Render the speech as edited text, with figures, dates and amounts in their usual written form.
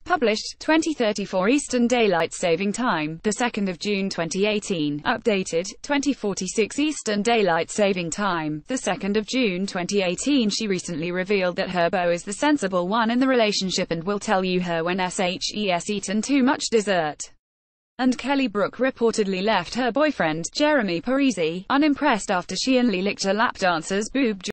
Published, 2034 Eastern Daylight Saving Time, the 2nd of June 2018. Updated, 2046 Eastern Daylight Saving Time, the 2nd of June 2018. She recently revealed that her beau is the sensible one in the relationship and will tell you her when she's eaten too much dessert. And Kelly Brook reportedly left her boyfriend, Jeremy Parisi, unimpressed after she and Lee licked a lapdancer's boob